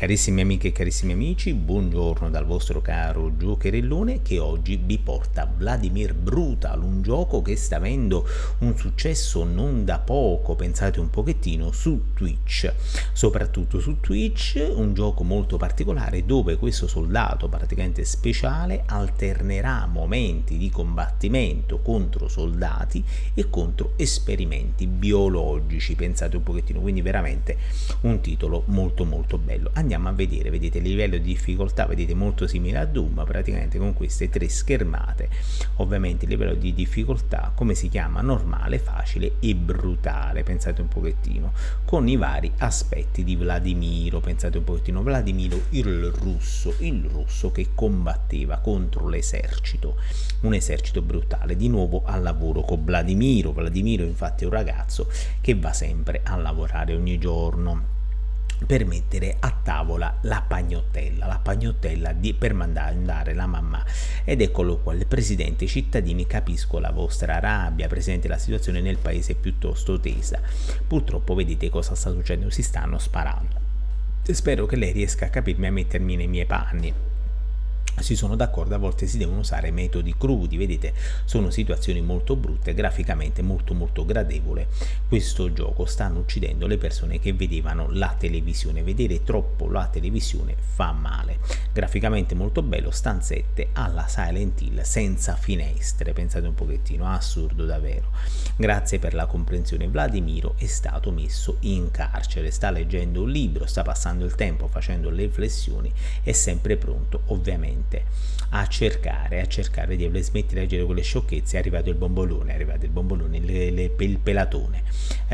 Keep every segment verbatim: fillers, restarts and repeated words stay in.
Carissime amiche e carissimi amici, buongiorno dal vostro caro giocherellone che oggi vi porta Vladimir Brutal, un gioco che sta avendo un successo non da poco, pensate un pochettino, su Twitch, soprattutto su Twitch, un gioco molto particolare dove questo soldato praticamente speciale alternerà momenti di combattimento contro soldati e contro esperimenti biologici, pensate un pochettino, quindi veramente un titolo molto molto bello. Andiamo a vedere, vedete il livello di difficoltà, vedete molto simile a Doom, praticamente con queste tre schermate, ovviamente il livello di difficoltà come si chiama, normale, facile e brutale, pensate un pochettino, con i vari aspetti di Vladimiro, pensate un pochettino, Vladimiro il russo, il russo che combatteva contro l'esercito, un esercito brutale, di nuovo al lavoro con Vladimiro, Vladimiro infatti è un ragazzo che va sempre a lavorare ogni giorno per mettere a tavola la pagnottella, la pagnottella di, per mandare andare la mamma. Ed eccolo qua, il presidente, cittadini, capisco la vostra rabbia, presente la situazione nel paese è piuttosto tesa. Purtroppo vedete cosa sta succedendo, si stanno sparando. Spero che lei riesca a capirmi, a mettermi nei miei panni. Si sono d'accordo, a volte si devono usare metodi crudi, vedete, sono situazioni molto brutte, graficamente molto molto gradevole. Questo gioco stanno uccidendo le persone che vedevano la televisione, vedere troppo la televisione fa male. Graficamente molto bello, stanzette alla Silent Hill senza finestre, pensate un pochettino, assurdo davvero. Grazie per la comprensione. Vladimiro è stato messo in carcere, sta leggendo un libro, sta passando il tempo facendo le riflessioni, è sempre pronto ovviamente a cercare a cercare di smettere di leggere quelle sciocchezze. È arrivato il bombolone, è arrivato il bombolone, le, le, il pelatone.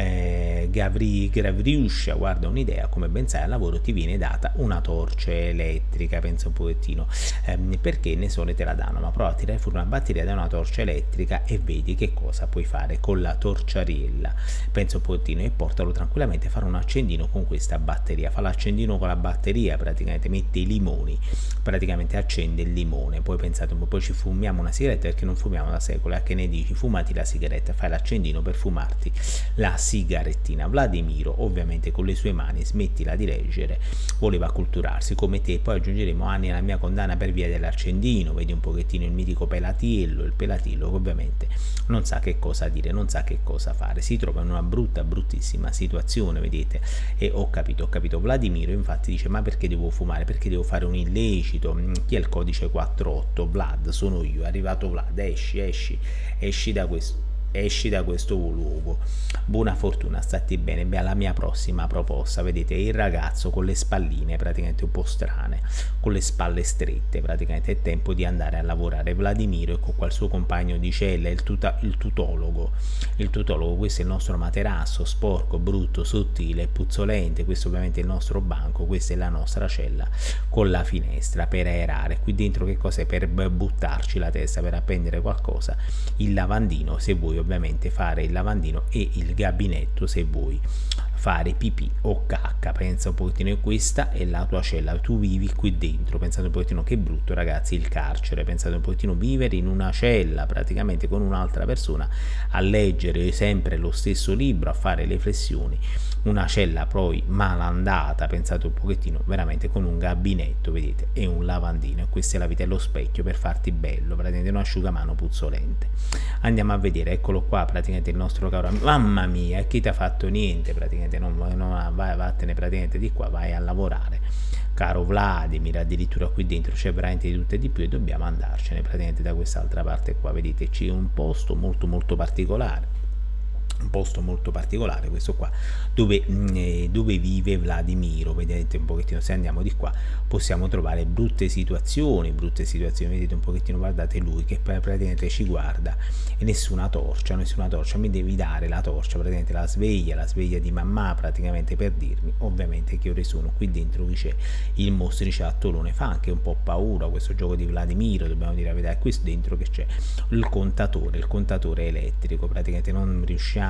eh, Gavri, Gavriuscia, guarda, un'idea, come ben sai al lavoro ti viene data una torcia elettrica, pensa un pochettino, eh, perché ne so, te la danno, ma prova a tirare fuori una batteria da una torcia elettrica e vedi che cosa puoi fare con la torciariella, pensa un pochettino, e portalo tranquillamente a fare un accendino con questa batteria. Fa l'accendino con la batteria, praticamente mette i limoni, praticamente accende il limone, poi pensate un po', poi ci fumiamo una sigaretta perché non fumiamo da secoli, a che ne dici, fumati la sigaretta, fai l'accendino per fumarti la sigarettina. Vladimiro ovviamente con le sue mani smettila di leggere, voleva acculturarsi come te, poi aggiungeremo anni alla mia condanna per via dell'accendino, vedi un pochettino il mitico Pelatiello, il Pelatiello che ovviamente non sa che cosa dire, non sa che cosa fare, si trova in una brutta bruttissima situazione, vedete, e ho capito, ho capito, Vladimiro infatti dice ma perché devo fumare, perché devo fare un illecito, chi è il codice quarantotto? Vlad, sono io, è arrivato Vlad, esci, esci, esci da questo, esci da questo luogo. Buona fortuna, stati bene. Beh, alla mia prossima proposta, vedete il ragazzo con le spalline praticamente un po' strane, con le spalle strette, praticamente è tempo di andare a lavorare. Vladimiro, ecco qua il suo compagno di cella, il, tuta, il tutologo, il tutologo, questo è il nostro materasso, sporco, brutto, sottile, puzzolente, questo ovviamente è il nostro banco, questa è la nostra cella con la finestra per aerare, qui dentro che cos'è? Per buttarci la testa, per appendere qualcosa, il lavandino se vuoi ovviamente fare il lavandino e il gabinetto se vuoi fare pipì o cacca, pensa un pochettino, e questa è la tua cella, tu vivi qui dentro, pensate un pochettino che brutto ragazzi il carcere, pensate un pochettino vivere in una cella praticamente con un'altra persona a leggere sempre lo stesso libro, a fare le flessioni, una cella poi malandata, pensate un pochettino, veramente con un gabinetto, vedete, e un lavandino, e questa è la vita, è lo specchio per farti bello, praticamente un asciugamano puzzolente. Andiamo a vedere, eccolo qua praticamente il nostro caro amico, mamma mia, chi ti ha fatto niente praticamente, non, non vai, vattene praticamente di qua, vai a lavorare caro Vladimir, addirittura qui dentro c'è veramente di tutto e di più e dobbiamo andarcene praticamente da quest'altra parte qua, vedete c'è un posto molto molto particolare, un posto molto particolare questo qua dove, eh, dove vive Vladimiro, vedete un pochettino, se andiamo di qua possiamo trovare brutte situazioni, brutte situazioni, vedete un pochettino, guardate lui che praticamente ci guarda e nessuna torcia, nessuna torcia, mi devi dare la torcia, praticamente la sveglia, la sveglia di mamma praticamente per dirmi ovviamente che ore sono, qui dentro qui c'è il mostriciattolone, fa anche un po' paura questo gioco di Vladimiro, dobbiamo dire la verità, qui dentro che c'è il contatore, il contatore elettrico, praticamente non riusciamo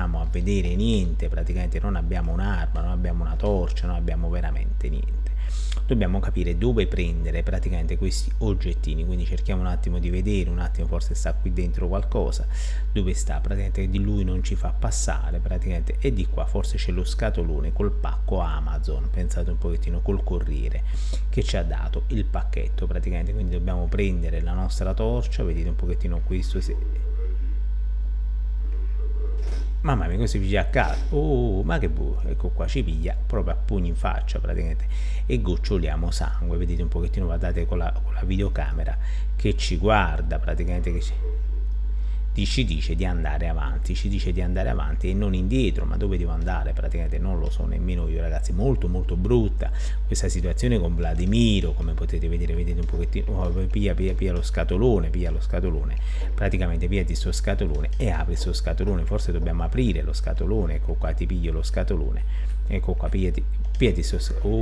riusciamo a vedere niente, praticamente non abbiamo un'arma, non abbiamo una torcia, non abbiamo veramente niente. Dobbiamo capire dove prendere praticamente questi oggettini, quindi cerchiamo un attimo di vedere, un attimo forse sta qui dentro qualcosa, dove sta, praticamente di lui non ci fa passare, praticamente, e di qua forse c'è lo scatolone col pacco Amazon, pensate un pochettino, col corriere che ci ha dato il pacchetto praticamente, quindi dobbiamo prendere la nostra torcia, vedete un pochettino questo, se... Mamma mia, questo piglia a casa, oh ma che buio, ecco qua, ci piglia proprio a pugni in faccia praticamente e goccioliamo sangue, vedete un pochettino, guardate con la, con la videocamera che ci guarda praticamente, che ci... ci dice di andare avanti, ci dice di andare avanti e non indietro, ma dove devo andare praticamente non lo so nemmeno io, ragazzi. Molto molto brutta questa situazione con Vladimiro, come potete vedere, vedete un pochettino, oh, pia, pia, pia lo scatolone, pia lo scatolone, praticamente pigliati sto scatolone e apri sto scatolone, forse dobbiamo aprire lo scatolone, ecco qua, ti piglio lo scatolone, ecco qua, pigliati, pigliati sto scatolone,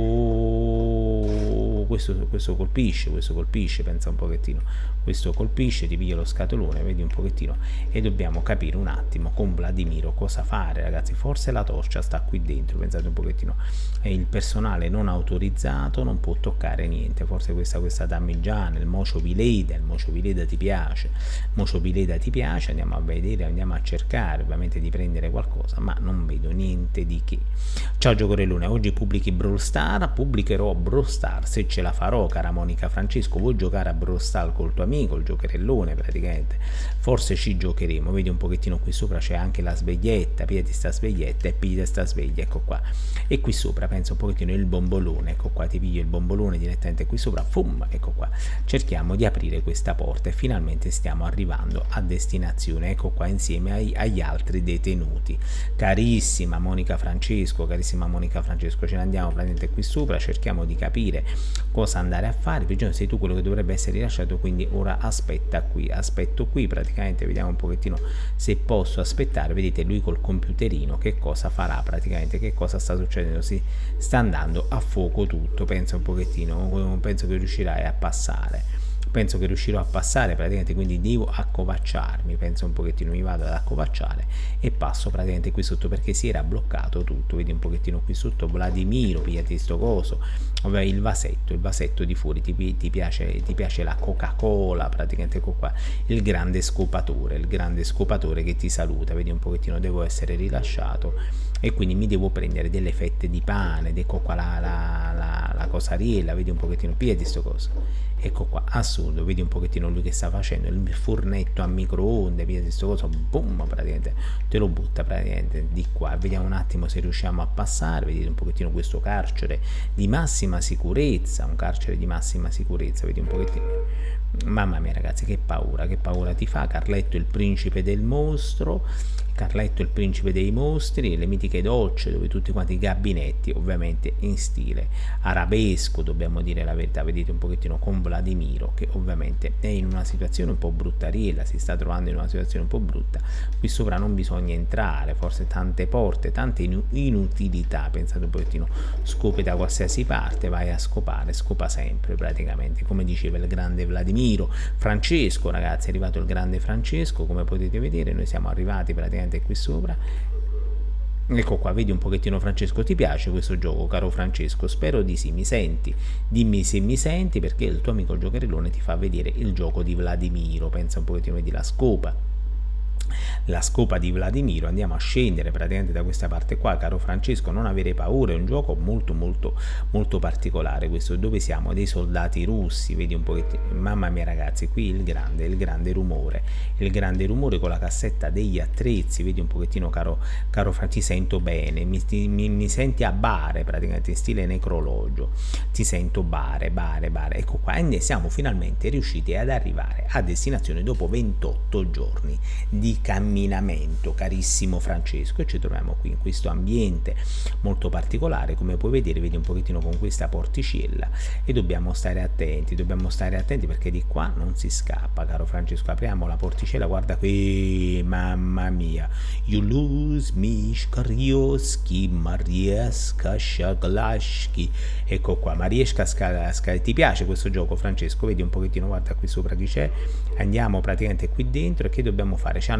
oh, questo, questo colpisce, questo colpisce, pensa un pochettino, questo colpisce, ti piglia lo scatolone, vedi un pochettino, e dobbiamo capire un attimo con Vladimiro cosa fare, ragazzi. Forse la torcia sta qui dentro, pensate un pochettino, e il personale non autorizzato non può toccare niente, forse questa questa damigiana, il Mocio Vileda, il Mocio Vileda ti piace, Mocio Vileda ti piace, andiamo a vedere, andiamo a cercare ovviamente di prendere qualcosa, ma non vedo niente di che. Ciao Giocorellone, oggi pubblichi Brawl Star, pubblicherò Brawl Star se ce la farò, cara Monica Francesco. Vuoi giocare a Brawl Star col tuo amico, il Giocherellone praticamente? Forse ci giocheremo, vedi un pochettino qui sopra c'è anche la sveglietta, pigliati sta sveglietta e pigliati sta sveglia, ecco qua, e qui sopra penso un pochettino il bombolone, ecco qua, ti piglio il bombolone direttamente qui sopra, fum, ecco qua, cerchiamo di aprire questa porta e finalmente stiamo arrivando a destinazione, ecco qua, insieme ai, agli altri detenuti. Carissima Monica Francesco, carissima Monica Francesco, ce ne andiamo praticamente qui sopra, cerchiamo di capire cosa andare a fare, prigioniero sei tu quello che dovrebbe essere rilasciato, quindi ora aspetta qui, aspetto qui praticamente, vediamo un pochettino se posso aspettare, vedete lui col computerino che cosa farà praticamente, che cosa sta succedendo, si sta andando a fuoco tutto, penso un pochettino, penso che riuscirai a passare, penso che riuscirò a passare praticamente, quindi devo accovacciarmi, penso un pochettino, mi vado ad accovacciare e passo praticamente qui sotto perché si era bloccato tutto, vedi un pochettino qui sotto, Vladimiro, pigliati sto coso, vabbè, il vasetto, il vasetto di fuori, ti, ti, piace, ti piace la Coca-Cola, praticamente ecco qua, il grande scopatore, il grande scopatore che ti saluta, vedi un pochettino, devo essere rilasciato e quindi mi devo prendere delle fette di pane, ecco qua la, la, la, la cosariella, vedi un pochettino, pigliati sto coso. Ecco qua, assurdo, vedi un pochettino lui che sta facendo il fornetto a microonde, via questo coso, boom, praticamente te lo butta praticamente di qua. Vediamo un attimo se riusciamo a passare, vedete un pochettino questo carcere di massima sicurezza, un carcere di massima sicurezza, vedi un pochettino. Mamma mia ragazzi, che paura, che paura ti fa. Carletto il principe del mostro, Carletto il principe dei mostri, le mitiche docce dove tutti quanti i gabinetti ovviamente in stile arabesco, dobbiamo dire la verità, vedete un pochettino con Vladimiro che ovviamente è in una situazione un po' bruttariella, si sta trovando in una situazione un po' brutta, qui sopra non bisogna entrare, forse tante porte, tante inutilità, pensate un pochettino, scopi da qualsiasi parte, vai a scopare, scopa sempre praticamente, come diceva il grande Vladimiro. Francesco ragazzi, è arrivato il grande Francesco, come potete vedere noi siamo arrivati praticamente qui sopra, ecco qua, vedi un pochettino Francesco, ti piace questo gioco caro Francesco? Spero di sì, mi senti? Dimmi se mi senti, perché il tuo amico Giocherellone ti fa vedere il gioco di Vladimiro, pensa un pochettino, vedi la scopa, la scopa di Vladimiro. Andiamo a scendere praticamente da questa parte qua, caro Francesco, non avere paura, è un gioco molto molto molto particolare questo, dove siamo dei soldati russi, vedi un pochettino, mamma mia ragazzi, qui il grande il grande rumore, il grande rumore con la cassetta degli attrezzi, vedi un pochettino caro caro Francesco, ti sento bene, mi, mi, mi senti a bare praticamente in stile necrologio, ti sento bare bare bare, ecco qua, e siamo finalmente riusciti ad arrivare a destinazione dopo ventotto giorni di camminamento, carissimo Francesco, e ci troviamo qui in questo ambiente molto particolare, come puoi vedere, vedi un pochettino con questa porticella, e dobbiamo stare attenti, dobbiamo stare attenti perché di qua non si scappa, caro Francesco. Apriamo la porticella, guarda qui, mamma mia, you lose me, Shkarioski, Marieska, Shaglashki, ecco qua, Mariesca, ti piace questo gioco Francesco? Vedi un pochettino, guarda qui sopra chi c'è, andiamo praticamente qui dentro, e che dobbiamo fare? Ci hanno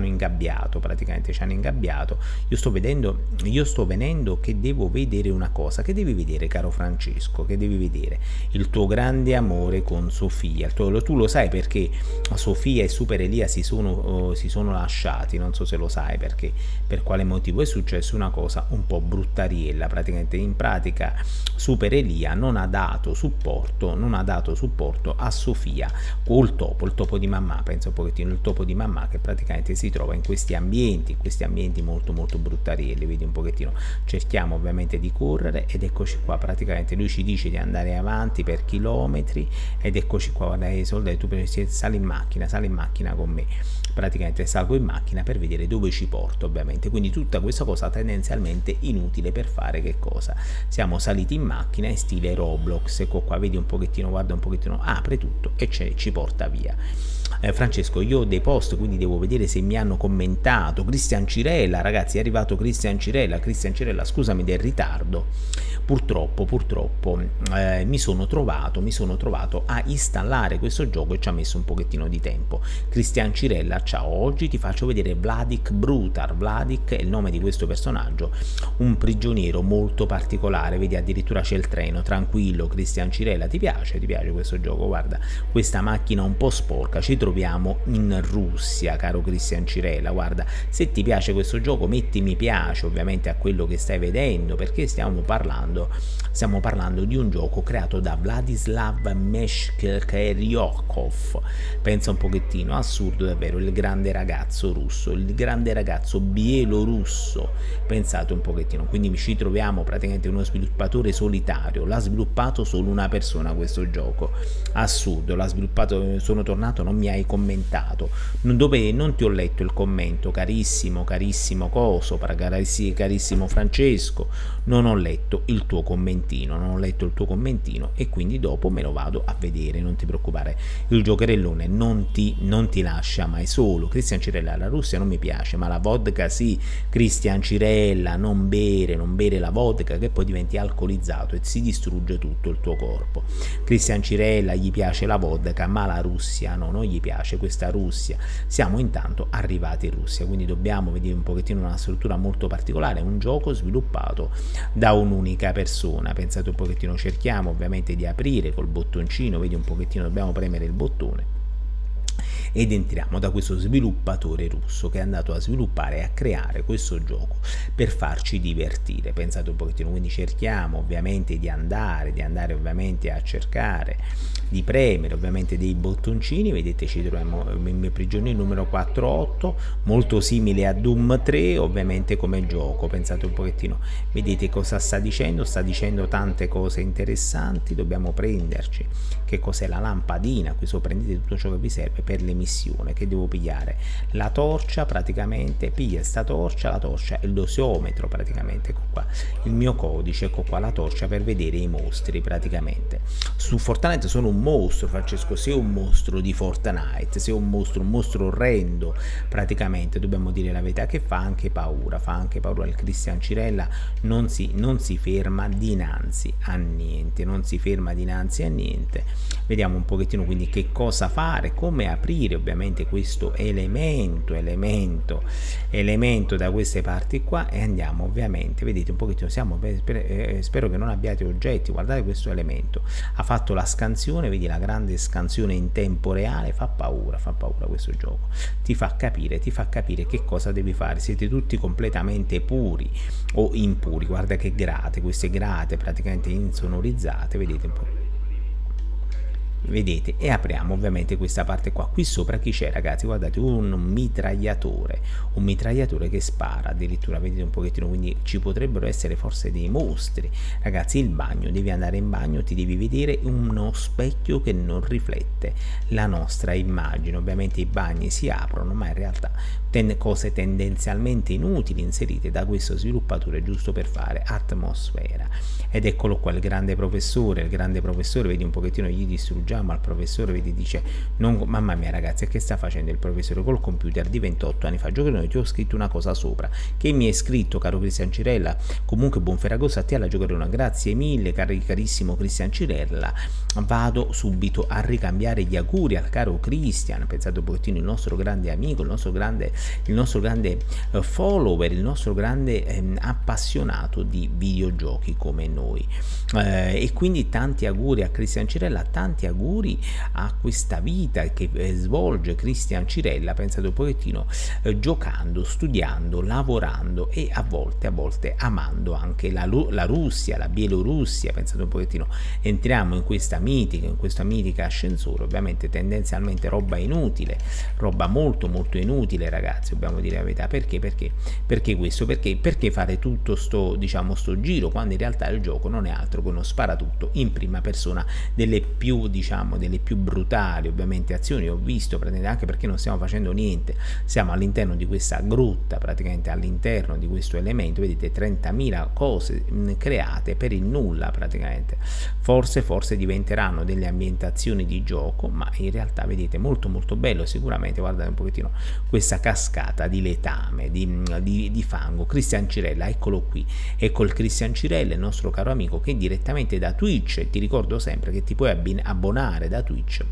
ingabbiato, praticamente ci hanno ingabbiato. Io sto vedendo, io sto venendo che devo vedere una cosa, che devi vedere, caro Francesco, che devi vedere il tuo grande amore con Sofia. Tu, tu lo sai perché Sofia e Super Elia si sono, uh, si sono lasciati, non so se lo sai perché, per quale motivo. È successa una cosa un po' bruttariella, praticamente in pratica Super Elia non ha dato supporto, non ha dato supporto a Sofia col topo, il topo di mamma, penso un pochettino il topo di mamma che praticamente si trova in questi ambienti, in questi ambienti molto molto bruttarielli, vedi un pochettino, cerchiamo ovviamente di correre ed eccoci qua, praticamente lui ci dice di andare avanti per chilometri ed eccoci qua, guarda i soldati, tu sali in macchina, sali in macchina con me, praticamente salgo in macchina per vedere dove ci porto ovviamente, quindi tutta questa cosa tendenzialmente inutile per fare che cosa? Siamo saliti in macchina in stile Roblox, ecco qua, vedi un pochettino, guarda un pochettino, apre tutto e ci porta via. Eh, Francesco, io ho dei post, quindi devo vedere se mi hanno commentato. Cristian Cirella, ragazzi, è arrivato Cristian Cirella. Cristian Cirella, scusami del ritardo. Purtroppo, purtroppo eh, mi sono trovato, mi sono trovato a installare questo gioco e ci ha messo un pochettino di tempo. Cristian Cirella, ciao, oggi ti faccio vedere Vladik Brutar. Vladik è il nome di questo personaggio, un prigioniero molto particolare, vedi addirittura c'è il treno, tranquillo. Cristian Cirella, ti piace? Ti piace questo gioco? Guarda, questa macchina un po' sporca, ci troviamo in Russia, caro Cristian Cirella, guarda, se ti piace questo gioco metti mi piace ovviamente a quello che stai vedendo, perché stiamo parlando stiamo parlando di un gioco creato da Vladislav Meshcheryakov, pensa un pochettino, assurdo davvero, il grande ragazzo russo, il grande ragazzo bielorusso, pensate un pochettino, quindi ci troviamo praticamente uno sviluppatore solitario, l'ha sviluppato solo una persona questo gioco, assurdo, l'ha sviluppato, sono tornato, non mi hai commentato, dove non ti ho letto il commento, carissimo, carissimo Coso, carissimo Francesco, non ho letto il tuo commentino, non ho letto il tuo commentino e quindi dopo me lo vado a vedere, non ti preoccupare, il giocherellone non ti, non ti lascia mai solo. Cristian Cirella, la Russia non mi piace, ma la vodka sì. Cristian Cirella, non bere, non bere la vodka che poi diventi alcolizzato e si distrugge tutto il tuo corpo. Cristian Cirella gli piace la vodka, ma la Russia no, non gli piace questa Russia. Siamo intanto arrivati in Russia, quindi dobbiamo vedere un pochettino una struttura molto particolare, un gioco sviluppato da un'unica persona, pensate un pochettino, cerchiamo ovviamente di aprire col bottoncino, vedi un pochettino, dobbiamo premere il bottone ed entriamo da questo sviluppatore russo che è andato a sviluppare e a creare questo gioco per farci divertire, pensate un pochettino, quindi cerchiamo ovviamente di andare, di andare ovviamente a cercare di premere ovviamente dei bottoncini, vedete ci troviamo in prigione numero quattro otto, molto simile a Doom tre ovviamente come gioco, pensate un pochettino, vedete cosa sta dicendo, sta dicendo tante cose interessanti, dobbiamo prenderci, che cos'è la lampadina, qui sopra prendete tutto ciò che vi serve per l'emissione, che devo pigliare, la torcia praticamente, piglia sta torcia, la torcia è il dosiometro praticamente, ecco qua, il mio codice, ecco qua la torcia per vedere i mostri praticamente, su Fortnite sono un mostro Francesco, sei un mostro di Fortnite, sei un mostro, un mostro orrendo praticamente, dobbiamo dire la verità, che fa anche paura, fa anche paura, il Cristian Cirella non si, non si ferma dinanzi a niente, non si ferma dinanzi a niente, vediamo un pochettino quindi che cosa fare, come aprire ovviamente questo elemento, elemento, elemento da queste parti qua e andiamo ovviamente, vedete un pochettino, siamo, spero che non abbiate oggetti, guardate questo elemento, ha fatto la scansione, vedi la grande scansione in tempo reale, fa paura, fa paura questo gioco, ti fa capire, ti fa capire che cosa devi fare, siete tutti completamente puri o impuri, guarda che grate, queste grate praticamente insonorizzate, vedete un po'. Vedete, e apriamo ovviamente questa parte qua, qui sopra chi c'è ragazzi, guardate, un mitragliatore, un mitragliatore che spara addirittura, vedete un pochettino, quindi ci potrebbero essere forse dei mostri, ragazzi, il bagno, devi andare in bagno, ti devi vedere uno specchio che non riflette la nostra immagine, ovviamente i bagni si aprono, ma in realtà ten cose tendenzialmente inutili inserite da questo sviluppatore giusto per fare atmosfera, ed eccolo qua il grande professore, il grande professore, vedi un pochettino gli distrugge leggiamo al professore, vedi, dice, non, mamma mia ragazzi, che sta facendo il professore col computer di ventotto anni fa? Giocherellone, ti ho scritto una cosa sopra, che mi è scritto, caro Cristian Cirella, comunque buon Ferragosto a te, alla Giocherellone, grazie mille, cari, carissimo Cristian Cirella, vado subito a ricambiare gli auguri al caro Cristian, pensate un pochettino, il nostro grande amico, il nostro grande, il nostro grande uh, follower, il nostro grande um, appassionato di videogiochi come noi, uh, e quindi tanti auguri a Cristian Cirella, tanti auguri a questa vita che eh, svolge Cristian Cirella, pensate un pochettino, eh, giocando, studiando, lavorando e a volte, a volte amando anche la, la Russia, la Bielorussia, pensate un pochettino, entriamo in questa mitica, in questa mitica ascensore, ovviamente tendenzialmente roba inutile, roba molto molto inutile ragazzi, dobbiamo dire la verità, perché? Perché, perché questo? Perché, perché fare tutto sto, diciamo, sto giro, quando in realtà il gioco non è altro che uno sparatutto in prima persona delle più, diciamo, delle più brutali ovviamente azioni. Ho visto praticamente, anche perché non stiamo facendo niente, siamo all'interno di questa grotta, praticamente all'interno di questo elemento, vedete, trentamila cose mh, create per il nulla praticamente, forse forse diventeranno delle ambientazioni di gioco, ma in realtà vedete molto molto bello sicuramente. Guardate un pochettino questa cascata di letame, di, di, di fango. Cristian Cirella, eccolo qui, ecco il Cristian Cirella, il nostro caro amico, che direttamente da Twitch, ti ricordo sempre che ti puoi abbonare da Twitch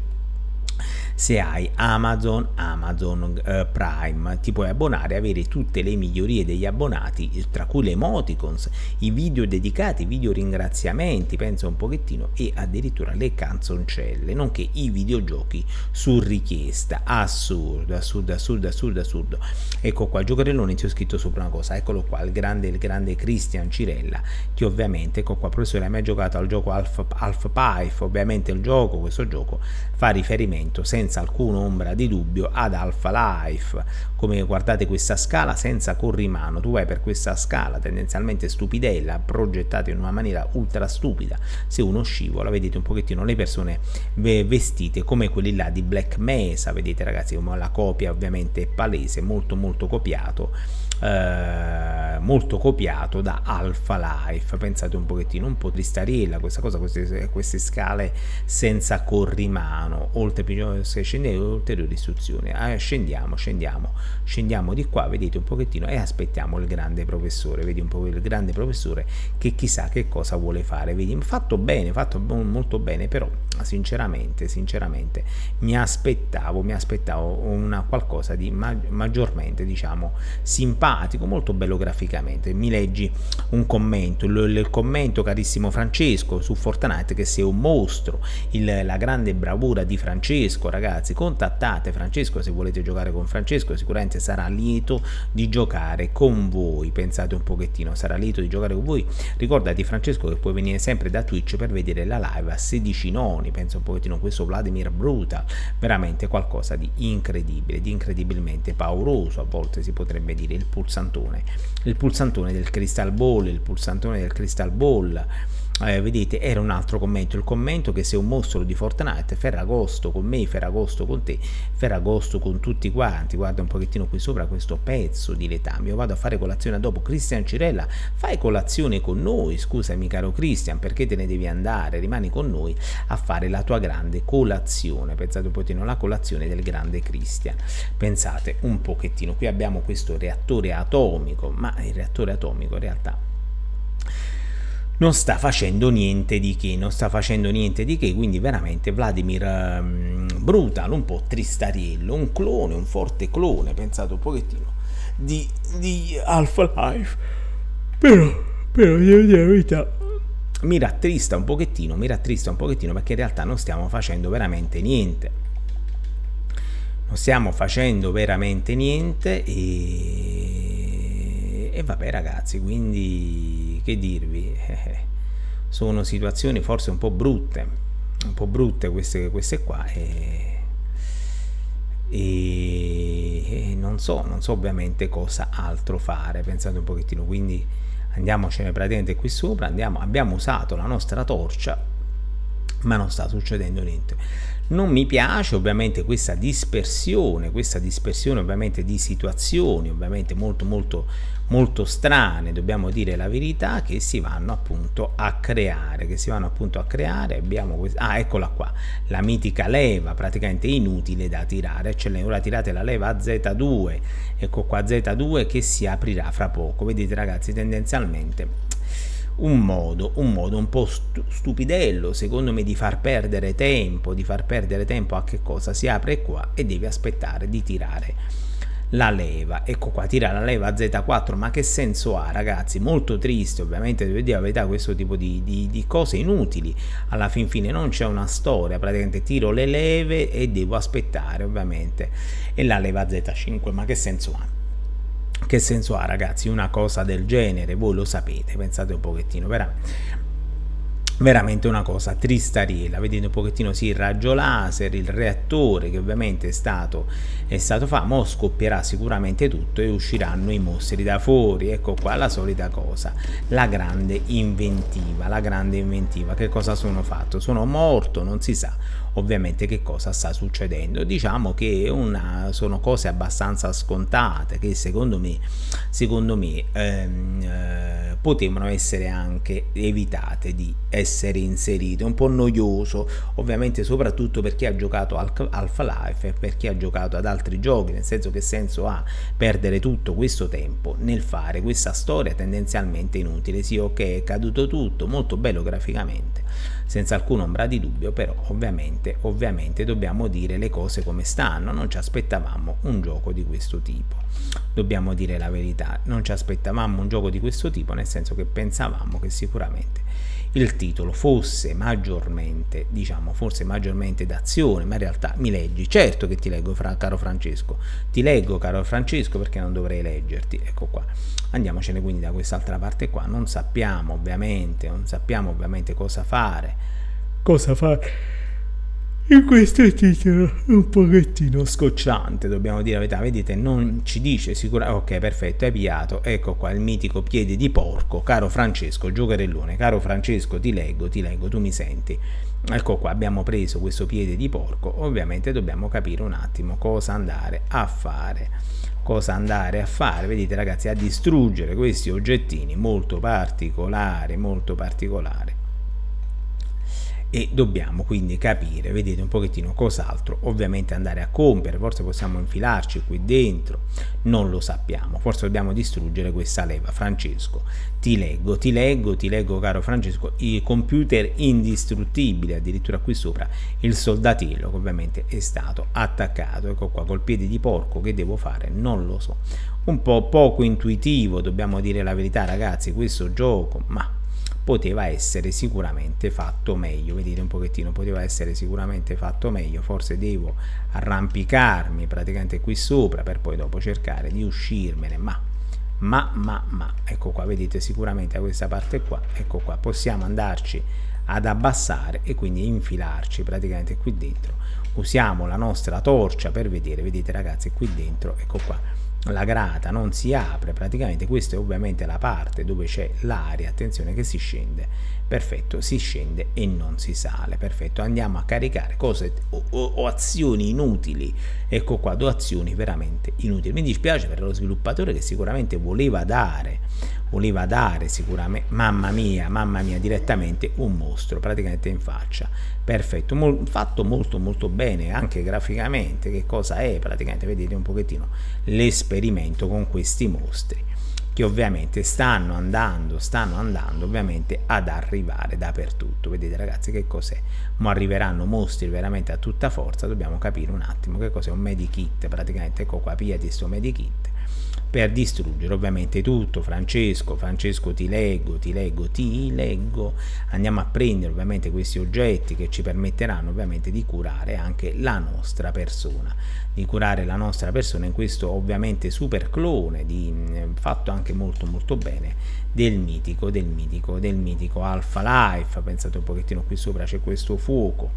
se hai Amazon, Amazon eh, Prime, ti puoi abbonare e avere tutte le migliorie degli abbonati, tra cui le emoticons, i video dedicati, i video ringraziamenti, pensa un pochettino, e addirittura le canzoncelle, nonché i videogiochi su richiesta. Assurdo, assurdo, assurdo, assurdo, assurdo. Ecco qua, Giocherellone, ti ho scritto sopra una cosa, eccolo qua, il grande, il grande Cristian Cirella, che ovviamente, ecco qua, professore, hai mai giocato al gioco Half, Half-Life? Ovviamente il gioco, questo gioco, fa riferimento senza alcuna ombra di dubbio ad Half-Life. Come guardate questa scala senza corrimano, tu vai per questa scala tendenzialmente stupidella, progettata in una maniera ultra stupida, se uno scivola, vedete un pochettino le persone vestite come quelli là di Black Mesa, vedete ragazzi, come la copia ovviamente è palese, molto molto copiato, eh, molto copiato da Half-Life. Pensate un pochettino, un po' tristariella questa cosa, queste, queste scale senza corrimano, oltre se scendete ulteriori istruzioni, eh, scendiamo, scendiamo, scendiamo di qua, vedete un pochettino, e aspettiamo il grande professore, vedi un po' il grande professore che chissà che cosa vuole fare, vedi, fatto bene, fatto molto bene, però sinceramente, sinceramente mi aspettavo, mi aspettavo una qualcosa di ma maggiormente, diciamo, simpatico, molto bello graficamente. Mi leggi un commento, il, il commento, carissimo Francesco, su Fortnite, che sei un mostro, il, la grande bravura di Francesco, ragazzi, contattate Francesco se volete giocare con Francesco, sicuramente sarà lieto di giocare con voi, pensate un pochettino, sarà lieto di giocare con voi. Ricordati Francesco che puoi venire sempre da Twitch per vedere la live a sedici noni, pensa un pochettino, questo Vladimir Brutal, veramente qualcosa di incredibile, di incredibilmente pauroso, a volte si potrebbe dire, il pulsantone, il pulsantone del Crystal Ball, il pulsantone del Crystal Ball. Eh, vedete, era un altro commento, il commento che sei un mostro di Fortnite, Ferragosto con me, Ferragosto con te, Ferragosto con tutti quanti. Guarda un pochettino qui sopra questo pezzo di letame. Io vado a fare colazione dopo. Cristian Cirella, fai colazione con noi, scusami caro Cristian, perché te ne devi andare, rimani con noi a fare la tua grande colazione. Pensate un pochettino, la colazione del grande Cristian, pensate un pochettino, qui abbiamo questo reattore atomico, ma il reattore atomico in realtà non sta facendo niente di che, non sta facendo niente di che, quindi veramente Vladimir um, Brutal, un po' tristariello, un clone, un forte clone, pensate un pochettino, di, di Half-Life, però, però, devo dire la verità, mi rattrista un pochettino, mi rattrista un pochettino, perché in realtà non stiamo facendo veramente niente, non stiamo facendo veramente niente, e, e vabbè ragazzi, quindi che dirvi, eh, sono situazioni forse un po' brutte, un po' brutte queste, queste qua, e, e, e non so, non so ovviamente cosa altro fare, pensate un pochettino, quindi andiamocene praticamente qui sopra, andiamo, abbiamo usato la nostra torcia, ma non sta succedendo niente. Non mi piace ovviamente questa dispersione, questa dispersione ovviamente di situazioni, ovviamente molto molto molto strane, dobbiamo dire la verità, che si vanno appunto a creare, che si vanno appunto a creare. Abbiamo ah, eccola qua, la mitica leva praticamente inutile da tirare, cioè ora tirate la leva Z due, ecco qua Z due che si aprirà fra poco, vedete ragazzi, tendenzialmente un modo, un modo un po' stupidello secondo me di far perdere tempo, di far perdere tempo a che cosa? Si apre qua e devi aspettare di tirare la leva, ecco qua, tira la leva Z quattro, ma che senso ha ragazzi? Molto triste, ovviamente, devo dire la verità, questo tipo di, di, di cose inutili, alla fin fine non c'è una storia, praticamente tiro le leve e devo aspettare ovviamente, e la leva Z cinque, ma che senso ha? Che senso ha ragazzi una cosa del genere? Voi lo sapete, pensate un pochettino, veramente veramente una cosa tristariela. Vedete un pochettino sì, il raggio laser, il reattore che ovviamente è stato è stato fatto, mo scoppierà sicuramente tutto e usciranno i mostri da fuori. Ecco qua la solita cosa, la grande inventiva, la grande inventiva. Che cosa sono fatto? Sono morto, non si sa ovviamente che cosa sta succedendo. Diciamo che una, sono cose abbastanza scontate che secondo me secondo me ehm, eh, potevano essere anche evitate di essere inserite. Un po' noioso ovviamente, soprattutto per chi ha giocato al Half-Life e per chi ha giocato ad altri giochi, nel senso che senso ha perdere tutto questo tempo nel fare questa storia tendenzialmente inutile. Sì, ok, è caduto tutto, molto bello graficamente, senza alcuna ombra di dubbio, però ovviamente ovviamente dobbiamo dire le cose come stanno. Non ci aspettavamo un gioco di questo tipo, dobbiamo dire la verità, non ci aspettavamo un gioco di questo tipo, nel senso che pensavamo che sicuramente il titolo fosse maggiormente, diciamo, forse maggiormente d'azione, ma in realtà mi leggi, certo che ti leggo, fra, caro Francesco, ti leggo caro Francesco, perché non dovrei leggerti. Ecco qua, andiamocene quindi da quest'altra parte qua. Non sappiamo ovviamente, non sappiamo ovviamente cosa fare, cosa fare in questo titolo un pochettino scocciante, dobbiamo dire la verità. Vedete, non ci dice sicuramente, ok, perfetto, hai pigliato, ecco qua il mitico piede di porco, caro Francesco giocherellone, caro Francesco, ti leggo, ti leggo, tu mi senti, ecco qua, abbiamo preso questo piede di porco. Ovviamente dobbiamo capire un attimo cosa andare a fare, cosa andare a fare, vedete ragazzi, a distruggere questi oggettini molto particolari, molto particolari. E dobbiamo quindi capire, vedete un pochettino cos'altro ovviamente andare a compiere. Forse possiamo infilarci qui dentro, non lo sappiamo, forse dobbiamo distruggere questa leva. Francesco, ti leggo, ti leggo, ti leggo caro Francesco, il computer indistruttibile, addirittura qui sopra il soldatillo che ovviamente è stato attaccato. Ecco qua, col piede di porco che devo fare? Non lo so, un po' poco intuitivo, dobbiamo dire la verità ragazzi, questo gioco, ma poteva essere sicuramente fatto meglio. Vedete un pochettino, poteva essere sicuramente fatto meglio. Forse devo arrampicarmi praticamente qui sopra per poi dopo cercare di uscirmene, ma ma ma ma ecco qua, vedete sicuramente a questa parte qua, ecco qua, possiamo andarci ad abbassare e quindi infilarci praticamente qui dentro. Usiamo la nostra torcia per vedere, vedete ragazzi, qui dentro, ecco qua, la grata non si apre praticamente. Questa è ovviamente la parte dove c'è l'aria, attenzione che si scende, perfetto, si scende e non si sale, perfetto. Andiamo a caricare cose o, o, o azioni inutili, ecco qua, due azioni veramente inutili. Mi dispiace per lo sviluppatore che sicuramente voleva dare voleva dare sicuramente, mamma mia, mamma mia, direttamente un mostro praticamente in faccia. Perfetto, Mol, fatto molto molto bene anche graficamente. Che cosa è praticamente? Vedete un pochettino l'esperimento con questi mostri che ovviamente stanno andando, stanno andando ovviamente ad arrivare dappertutto. Vedete ragazzi che cos'è? Ma arriveranno mostri veramente a tutta forza. Dobbiamo capire un attimo che cos'è un medikit praticamente. Ecco qua, pigliati questo medikit per distruggere ovviamente tutto. Francesco, Francesco ti leggo, ti leggo, ti leggo. Andiamo a prendere ovviamente questi oggetti che ci permetteranno ovviamente di curare anche la nostra persona, di curare la nostra persona in questo ovviamente super clone di, fatto anche molto molto bene del mitico, del mitico, del mitico Half-Life. Pensate un pochettino, qui sopra c'è questo fuoco,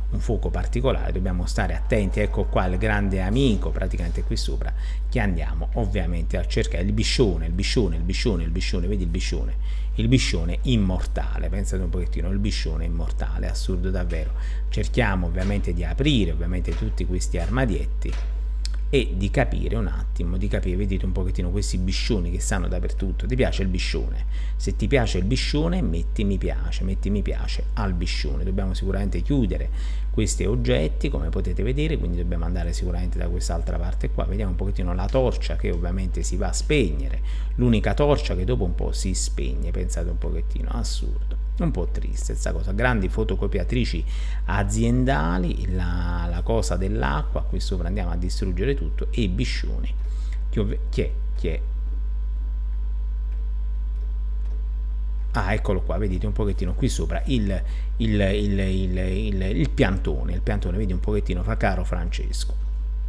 un fuoco particolare, dobbiamo stare attenti. Ecco qua il grande amico praticamente qui sopra, che andiamo ovviamente a cercare, il biscione, il biscione, il biscione, il biscione, vedi il biscione, il biscione immortale, pensate un pochettino, il biscione immortale, assurdo davvero. Cerchiamo ovviamente di aprire ovviamente tutti questi armadietti e di capire un attimo, di capire, vedete un pochettino questi biscioni che stanno dappertutto. Ti piace il biscione? Se ti piace il biscione metti mi piace, metti mi piace al biscione. Dobbiamo sicuramente chiudere questi oggetti come potete vedere, quindi dobbiamo andare sicuramente da quest'altra parte qua. Vediamo un pochettino la torcia che ovviamente si va a spegnere, l'unica torcia che dopo un po' si spegne, pensate un pochettino, assurdo. Un po' triste questa cosa. Grandi fotocopiatrici aziendali, la, la cosa dell'acqua, qui sopra andiamo a distruggere tutto, e i biscioni che, che, che ah, eccolo qua, vedete un pochettino qui sopra il, il, il, il, il, il piantone, il piantone, vedi un pochettino, fra caro Francesco.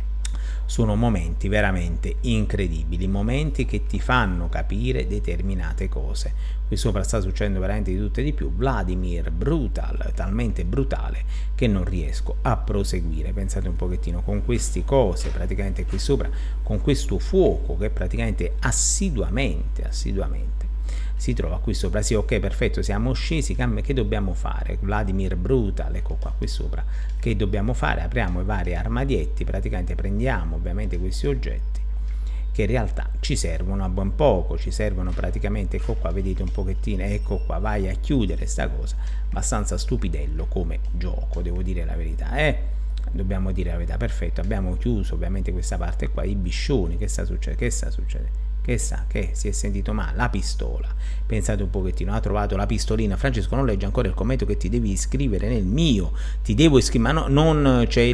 Sono momenti veramente incredibili, momenti che ti fanno capire determinate cose. Qui sopra sta succedendo veramente di tutto e di più. Vladimir Brutal, talmente brutale che non riesco a proseguire. Pensate un pochettino, con queste cose praticamente qui sopra, con questo fuoco che praticamente assiduamente, assiduamente si trova qui sopra. Sì, ok, perfetto, siamo scesi, che dobbiamo fare? Vladimir Brutal, ecco qua, qui sopra, che dobbiamo fare? Apriamo i vari armadietti, praticamente prendiamo ovviamente questi oggetti che in realtà ci servono a buon poco, ci servono praticamente, ecco qua, vedete un pochettino, ecco qua, vai a chiudere sta cosa, abbastanza stupidello come gioco, devo dire la verità, eh? Dobbiamo dire la verità, perfetto, abbiamo chiuso ovviamente questa parte qua, i biscioni, che sta succedendo? Che sta succedendo? Che sa, che si è sentito male, la pistola, pensate un pochettino, ha trovato la pistolina. Francesco, non legge ancora il commento che ti devi iscrivere nel mio, ti devo iscrivere, ma no, non c'è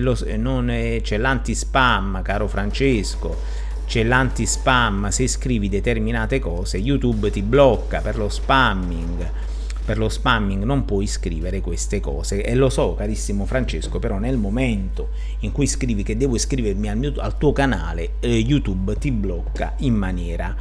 l'anti-spam, caro Francesco, c'è l'anti-spam, se scrivi determinate cose YouTube ti blocca per lo spamming, per lo spamming non puoi scrivere queste cose, e lo so carissimo Francesco, però nel momento in cui scrivi che devo iscrivermi al, mio, al tuo canale, eh, YouTube ti blocca in maniera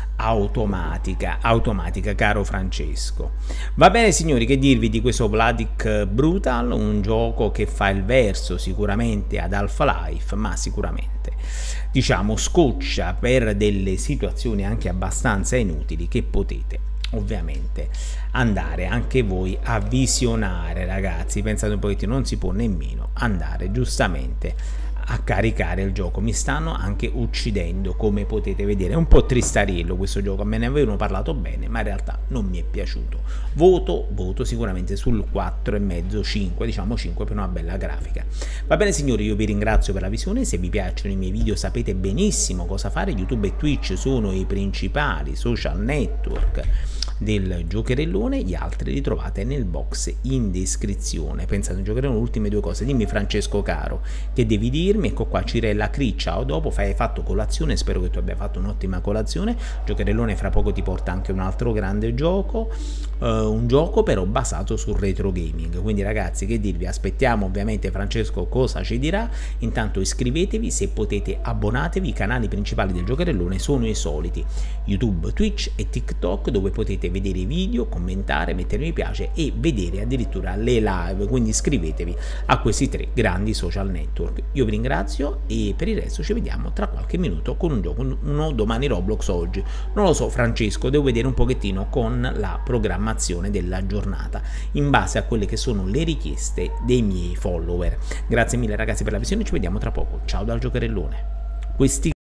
automatica, automatica, caro Francesco. Va bene signori, che dirvi di questo Vladik Brutal, un gioco che fa il verso sicuramente ad Half-Life, ma sicuramente diciamo scoccia per delle situazioni anche abbastanza inutili che potete ovviamente andare anche voi a visionare, ragazzi. Pensate un pochettino, non si può nemmeno andare giustamente a caricare il gioco, mi stanno anche uccidendo come potete vedere. È un po' tristarello questo gioco, me ne avevano parlato bene ma in realtà non mi è piaciuto. Voto, voto sicuramente sul quattro e mezzo, cinque, diciamo cinque per una bella grafica. Va bene signori, io vi ringrazio per la visione, se vi piacciono i miei video sapete benissimo cosa fare. YouTube e Twitch sono i principali social network del giocherellone, gli altri li trovate nel box in descrizione. Pensate un giocherellone, ultime due cose, dimmi Francesco caro, che devi dirmi? Ecco qua Cirella Cri, ciao, dopo fai, hai fatto colazione, spero che tu abbia fatto un'ottima colazione. Giocherellone fra poco ti porta anche un altro grande gioco, uh, un gioco però basato sul retro gaming, quindi ragazzi che dirvi, aspettiamo ovviamente Francesco cosa ci dirà. Intanto iscrivetevi, se potete abbonatevi, i canali principali del giocherellone sono i soliti, YouTube, Twitch e TikTok, dove potete vedere i video, commentare, mettere mi piace e vedere addirittura le live, quindi iscrivetevi a questi tre grandi social network. Io vi ringrazio e per il resto ci vediamo tra qualche minuto con un gioco, uno domani Roblox, oggi non lo so Francesco, devo vedere un pochettino con la programmazione della giornata in base a quelle che sono le richieste dei miei follower. Grazie mille ragazzi per la visione, ci vediamo tra poco, ciao dal giocherellone. Questi